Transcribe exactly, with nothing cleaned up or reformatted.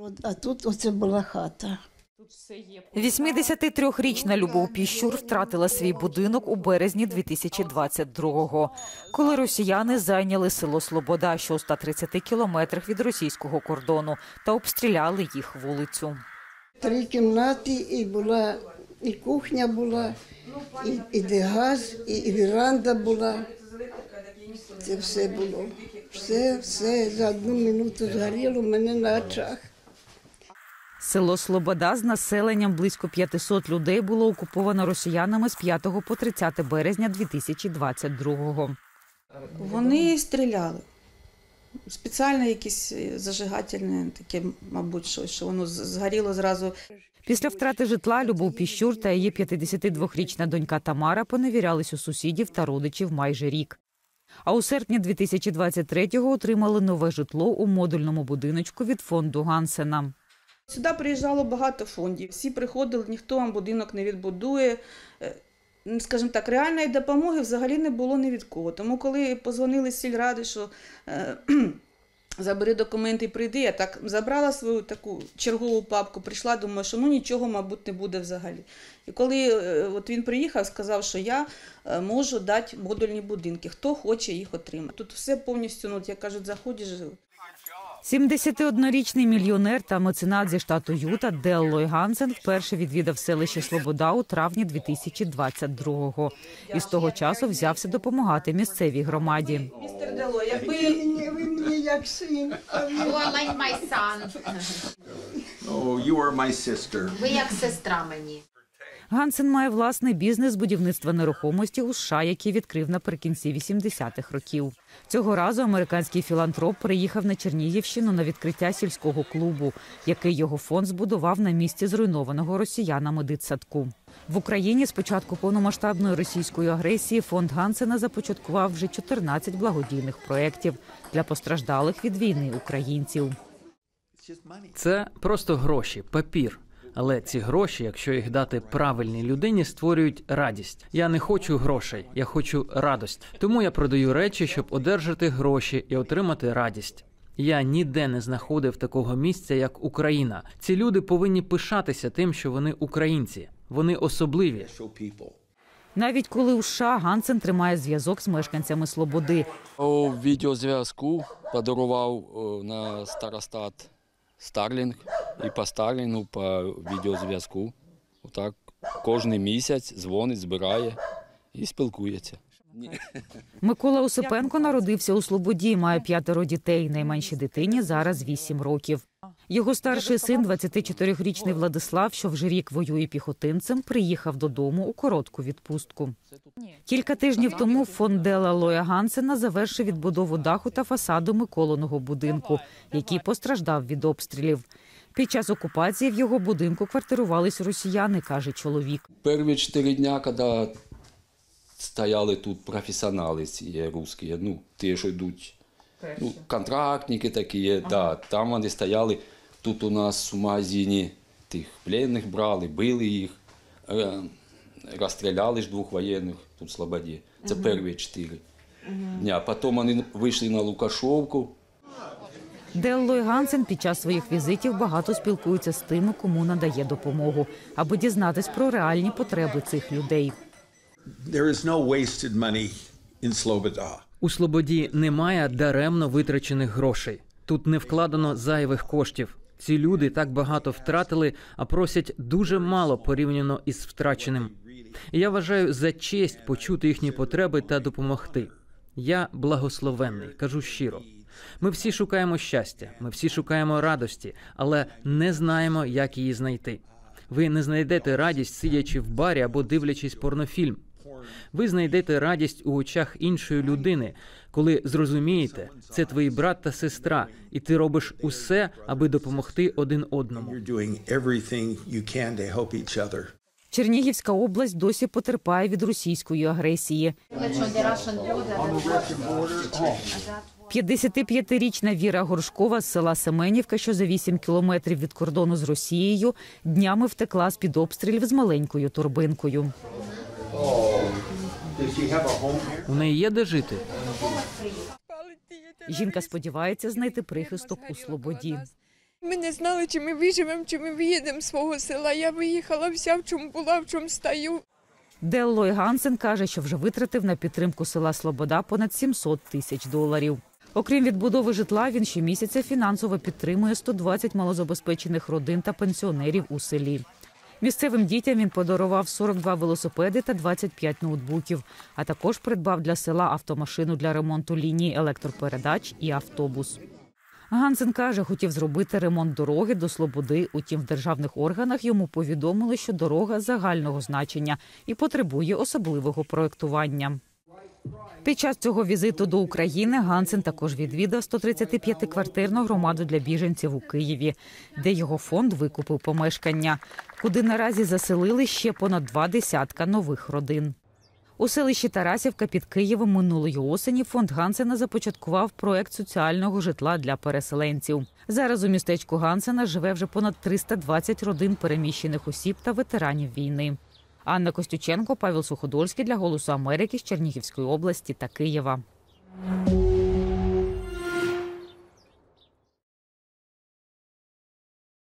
А тут оце була хата. вісімдесятитрирічна Любов Піщур втратила свій будинок у березні дві тисячі двадцять другого, коли росіяни зайняли село Слобода, що у ста тридцяти кілометрах від російського кордону, та обстріляли їх вулицю. Три кімнати, і була, і кухня була, і, і де газ, і, і веранда була. Це все було. Все, все за одну минуту згоріло в мене на очах. Село Слобода з населенням близько п'ятисот людей було окуповано росіянами з п'ятого по тридцяте березня дві тисячі двадцять другого. Вони стріляли. Спеціально якісь зажигательне таке, мабуть, щось, що воно згоріло зразу. Після втрати житла Любов Піщур та її п'ятидесятидвохрічна донька Тамара поневірялись у сусідів та родичів майже рік. А у серпні дві тисячі двадцять третього отримали нове житло у модульному будиночку від фонду Гансена. Сюди приїжджало багато фондів. Всі приходили, ніхто вам будинок не відбудує. Скажімо так, реальної допомоги взагалі не було ні від кого. Тому коли позвонили з сільради, що е, забери документи і прийди, я так забрала свою таку чергову папку, прийшла, думаю, що ну нічого, мабуть, не буде взагалі. І коли е, от він приїхав, сказав, що я е, можу дати модульні будинки, хто хоче їх отримати. Тут все повністю, ну, як кажуть, заходиш, жив. сімдесятиоднорічний мільйонер та меценат зі штату Юта Делл Ллойд Гансен вперше відвідав селище Слобода у травні дві тисячі двадцять другого. І з того часу взявся допомагати місцевій громаді. Містер Делл Ллойд, якби... Ви мені як син. You are like my son. Oh, you are my sister. Ви як сестра мені. Гансен має власний бізнес з будівництва нерухомості у США, який відкрив наприкінці вісімдесятих років. Цього разу американський філантроп приїхав на Чернігівщину на відкриття сільського клубу, який його фонд збудував на місці зруйнованого росіянами дитсадку. В Україні з початку повномасштабної російської агресії фонд Гансена започаткував вже чотирнадцять благодійних проєктів для постраждалих від війни українців. Це просто гроші, папір. Але ці гроші, якщо їх дати правильній людині, створюють радість. Я не хочу грошей, я хочу радість. Тому я продаю речі, щоб одержати гроші і отримати радість. Я ніде не знаходив такого місця, як Україна. Ці люди повинні пишатися тим, що вони українці. Вони особливі. Навіть коли у США Гансен тримає зв'язок з мешканцями Слободи. У відеозв'язку подарував на старостат Starlink і по Starlink, по відеозв'язку. Отак кожен місяць дзвонить, збирає і спілкується. Микола Осипенко народився у Слободі, має п'ятеро дітей. Найменшій дитині зараз вісім років. Його старший син, двадцятичотирирічний Владислав, що вже рік воює піхотинцем, приїхав додому у коротку відпустку. Кілька тижнів тому фонд Делла Ллойда Гансена завершив відбудову даху та фасаду Миколиного будинку, який постраждав від обстрілів. Під час окупації в його будинку квартирувались росіяни, каже чоловік. Перші чотири дні, коли стояли тут професіонали ці русські, ну, ті, що йдуть, ну, контрактники такі, ага. Да, там вони стояли, тут у нас в магазині тих пленних брали, били їх, розстріляли ж двох воєнних тут в Слободі. Це ага. перші чотири ага. дня. Потім вони вийшли на Лукашовку. Делл Ллойд Гансен під час своїх візитів багато спілкується з тими, кому надає допомогу, аби дізнатись про реальні потреби цих людей. There is no wasted money in Sloboda. У Слободі немає даремно витрачених грошей. Тут не вкладено зайвих коштів. Ці люди так багато втратили, а просять дуже мало порівняно із втраченим. І я вважаю за честь почути їхні потреби та допомогти. Я благословенний, кажу щиро. Ми всі шукаємо щастя, ми всі шукаємо радості, але не знаємо, як її знайти. Ви не знайдете радість, сидячи в барі або дивлячись порнофільм. Ви знайдете радість у очах іншої людини, коли зрозумієте, це твій брат та сестра, і ти робиш усе, аби допомогти один одному. Чернігівська область досі потерпає від російської агресії. п'ятдесятип'ятирічна Віра Горшкова з села Семенівка, що за вісім кілометрів від кордону з Росією, днями втекла з-під обстрілів з маленькою торбинкою. У неї є де жити? Жінка сподівається знайти прихисток у Слободі. Ми не знали, чи ми виживемо, чи ми виїдемо з свого села. Я виїхала вся, в чому була, в чому стою. Деллой Гансен каже, що вже витратив на підтримку села Слобода понад сімсот тисяч доларів. Окрім відбудови житла, він щомісяця фінансово підтримує сто двадцять малозабезпечених родин та пенсіонерів у селі. Місцевим дітям він подарував сорок два велосипеди та двадцять п'ять ноутбуків, а також придбав для села автомашину для ремонту лінії електропередач і автобус. Гансен каже, хотів зробити ремонт дороги до Слободи, утім в державних органах йому повідомили, що дорога загального значення і потребує особливого проєктування. Під час цього візиту до України Гансен також відвідав сто тридцятип'ятиквартирну громаду для біженців у Києві, де його фонд викупив помешкання, куди наразі заселили ще понад два десятка нових родин. У селищі Тарасівка під Києвом минулої осені фонд Гансена започаткував проект соціального житла для переселенців. Зараз у містечку Гансена живе вже понад триста двадцять родин переміщених осіб та ветеранів війни. Анна Костюченко, Павел Суходольський для «Голосу Америки» з Чернігівської області та Києва.